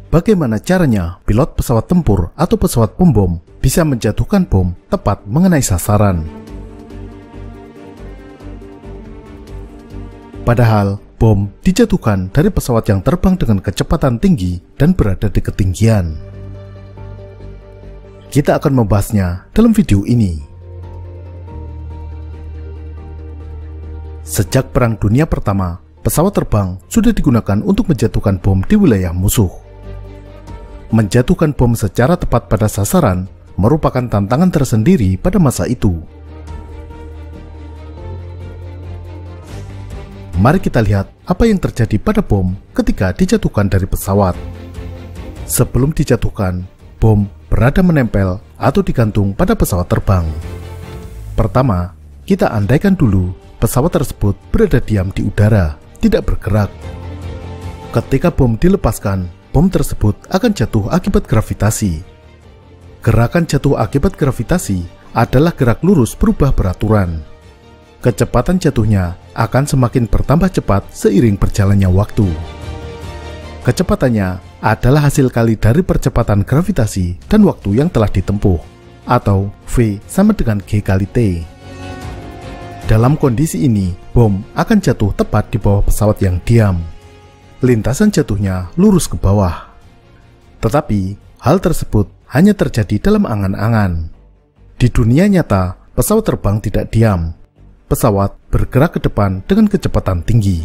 bagaimana caranya pilot pesawat tempur atau pesawat pembom bisa menjatuhkan bom tepat mengenai sasaran. Padahal, bom dijatuhkan dari pesawat yang terbang dengan kecepatan tinggi dan berada di ketinggian. Kita akan membahasnya dalam video ini. Sejak Perang Dunia Pertama, pesawat terbang sudah digunakan untuk menjatuhkan bom di wilayah musuh. Menjatuhkan bom secara tepat pada sasaran merupakan tantangan tersendiri pada masa itu. Mari kita lihat apa yang terjadi pada bom ketika dijatuhkan dari pesawat. Sebelum dijatuhkan, bom berada menempel atau digantung pada pesawat terbang. Pertama, kita andaikan dulu pesawat tersebut berada diam di udara, tidak bergerak. Ketika bom dilepaskan, bom tersebut akan jatuh akibat gravitasi. Gerakan jatuh akibat gravitasi adalah gerak lurus berubah beraturan. Kecepatan jatuhnya akan semakin bertambah cepat seiring berjalannya waktu. Kecepatannya adalah hasil kali dari percepatan gravitasi dan waktu yang telah ditempuh, atau V sama dengan G kali T. Dalam kondisi ini, bom akan jatuh tepat di bawah pesawat yang diam. Lintasan jatuhnya lurus ke bawah. Tetapi, hal tersebut hanya terjadi dalam angan-angan. Di dunia nyata, pesawat terbang tidak diam. Pesawat bergerak ke depan dengan kecepatan tinggi.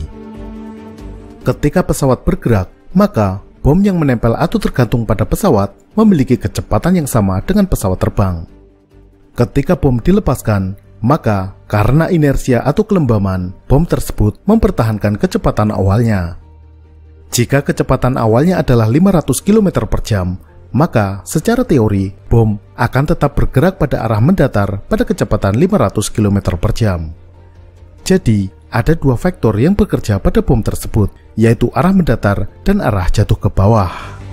Ketika pesawat bergerak, maka bom yang menempel atau tergantung pada pesawat memiliki kecepatan yang sama dengan pesawat terbang. Ketika bom dilepaskan, maka karena inersia atau kelembaman, bom tersebut mempertahankan kecepatan awalnya. Jika kecepatan awalnya adalah 500 km per jam, maka secara teori, bom akan tetap bergerak pada arah mendatar pada kecepatan 500 km per jam. Jadi, ada dua faktor yang bekerja pada bom tersebut, yaitu arah mendatar dan arah jatuh ke bawah.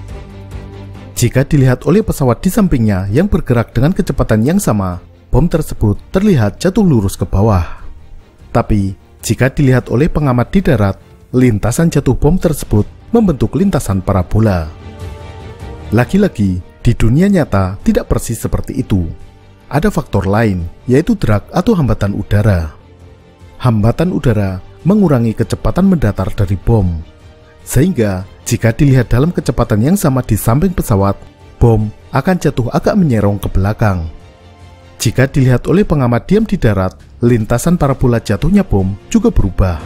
Jika dilihat oleh pesawat di sampingnya yang bergerak dengan kecepatan yang sama, bom tersebut terlihat jatuh lurus ke bawah. Tapi, jika dilihat oleh pengamat di darat, lintasan jatuh bom tersebut membentuk lintasan parabola. Lagi-lagi, di dunia nyata tidak persis seperti itu. Ada faktor lain, yaitu drag atau hambatan udara. Hambatan udara mengurangi kecepatan mendatar dari bom. Sehingga, jika dilihat dalam kecepatan yang sama di samping pesawat, bom akan jatuh agak menyerong ke belakang. Jika dilihat oleh pengamat diam di darat, lintasan parabola jatuhnya bom juga berubah.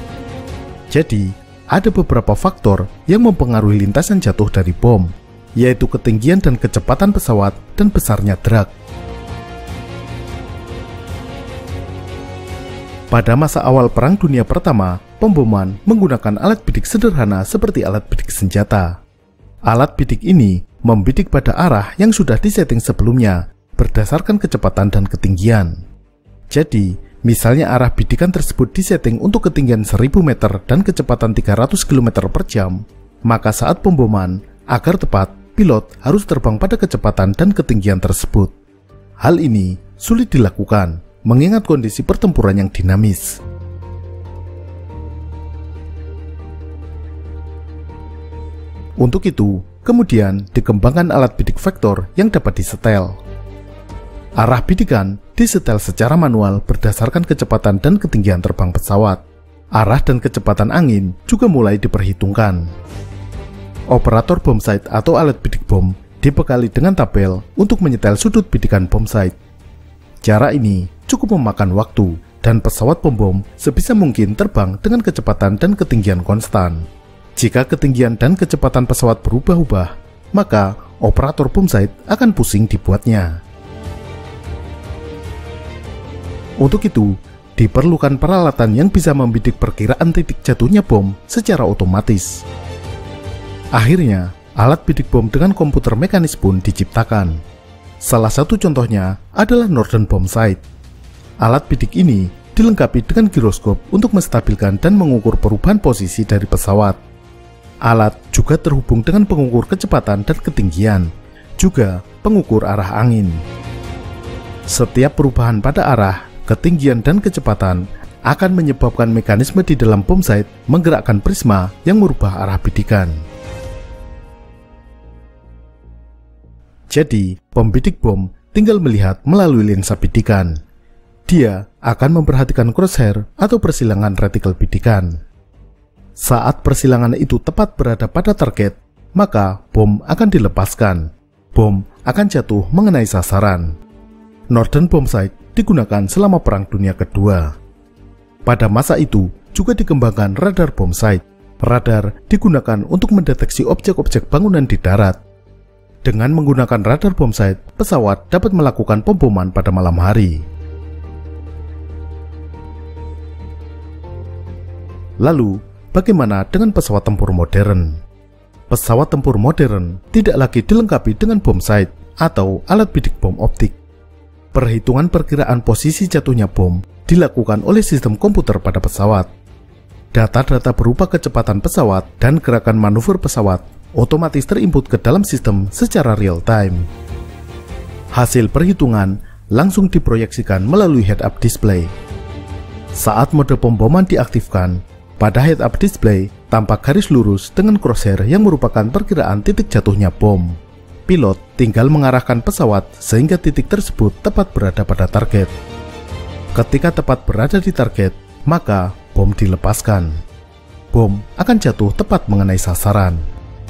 Jadi, ada beberapa faktor yang mempengaruhi lintasan jatuh dari bom, yaitu ketinggian dan kecepatan pesawat dan besarnya drag. Pada masa awal Perang Dunia Pertama, pemboman menggunakan alat bidik sederhana seperti alat bidik senjata. Alat bidik ini membidik pada arah yang sudah disetting sebelumnya, berdasarkan kecepatan dan ketinggian. Jadi, misalnya arah bidikan tersebut disetting untuk ketinggian 1000 meter dan kecepatan 300 km per jam, maka saat pemboman, agar tepat, pilot harus terbang pada kecepatan dan ketinggian tersebut. Hal ini sulit dilakukan, mengingat kondisi pertempuran yang dinamis. Untuk itu, kemudian dikembangkan alat bidik vektor yang dapat disetel. Arah bidikan disetel secara manual berdasarkan kecepatan dan ketinggian terbang pesawat. Arah dan kecepatan angin juga mulai diperhitungkan. Operator bom sight atau alat bidik bom dibekali dengan tabel untuk menyetel sudut bidikan bom sight. Cara ini cukup memakan waktu dan pesawat pembom sebisa mungkin terbang dengan kecepatan dan ketinggian konstan. Jika ketinggian dan kecepatan pesawat berubah-ubah, maka operator bom sight akan pusing dibuatnya. Untuk itu, diperlukan peralatan yang bisa membidik perkiraan titik jatuhnya bom secara otomatis. Akhirnya, alat bidik bom dengan komputer mekanis pun diciptakan. Salah satu contohnya adalah Norden Bomb Sight. Alat bidik ini dilengkapi dengan giroskop untuk menstabilkan dan mengukur perubahan posisi dari pesawat. Alat juga terhubung dengan pengukur kecepatan dan ketinggian, juga pengukur arah angin. Setiap perubahan pada arah, ketinggian dan kecepatan akan menyebabkan mekanisme di dalam bom sight menggerakkan prisma yang merubah arah bidikan. Jadi, pembidik bom tinggal melihat melalui lensa bidikan. Dia akan memperhatikan crosshair atau persilangan retikel bidikan. Saat persilangan itu tepat berada pada target, maka bom akan dilepaskan. Bom akan jatuh mengenai sasaran. Northern Bombsight digunakan selama Perang Dunia Kedua. Pada masa itu juga dikembangkan radar bombsight. Radar digunakan untuk mendeteksi objek-objek bangunan di darat. Dengan menggunakan radar bombsight, pesawat dapat melakukan pemboman pada malam hari. Lalu, bagaimana dengan pesawat tempur modern? Pesawat tempur modern tidak lagi dilengkapi dengan bombsight atau alat bidik bom optik. Perhitungan perkiraan posisi jatuhnya bom dilakukan oleh sistem komputer pada pesawat. Data-data berupa kecepatan pesawat dan gerakan manuver pesawat otomatis terinput ke dalam sistem secara real time. Hasil perhitungan langsung diproyeksikan melalui head-up display. Saat mode pemboman diaktifkan, pada head-up display tampak garis lurus dengan crosshair yang merupakan perkiraan titik jatuhnya bom. Pilot tinggal mengarahkan pesawat sehingga titik tersebut tepat berada pada target. Ketika tepat berada di target, maka bom dilepaskan. Bom akan jatuh tepat mengenai sasaran.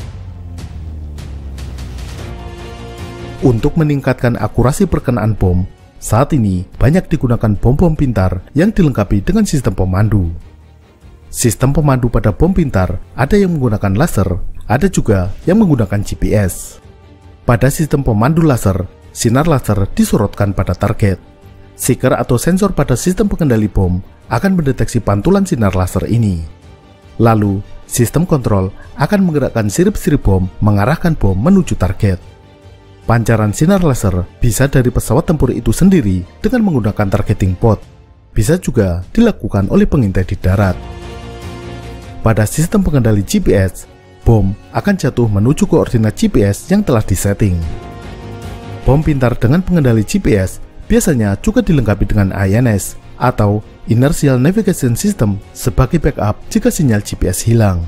Untuk meningkatkan akurasi perkenaan bom, saat ini banyak digunakan bom-bom pintar yang dilengkapi dengan sistem pemandu. Sistem pemandu pada bom pintar ada yang menggunakan laser, ada juga yang menggunakan GPS. Pada sistem pemandu laser, sinar laser disorotkan pada target. Seeker atau sensor pada sistem pengendali bom akan mendeteksi pantulan sinar laser ini. Lalu, sistem kontrol akan menggerakkan sirip-sirip bom mengarahkan bom menuju target. Pancaran sinar laser bisa dari pesawat tempur itu sendiri dengan menggunakan targeting pod. Bisa juga dilakukan oleh pengintai di darat. Pada sistem pengendali GPS, bom akan jatuh menuju koordinat GPS yang telah disetting. Bom pintar dengan pengendali GPS biasanya juga dilengkapi dengan INS atau Inertial Navigation System sebagai backup jika sinyal GPS hilang.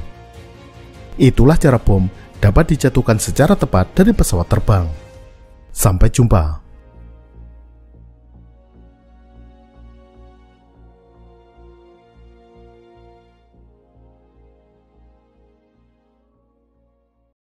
Itulah cara bom dapat dijatuhkan secara tepat dari pesawat terbang. Sampai jumpa.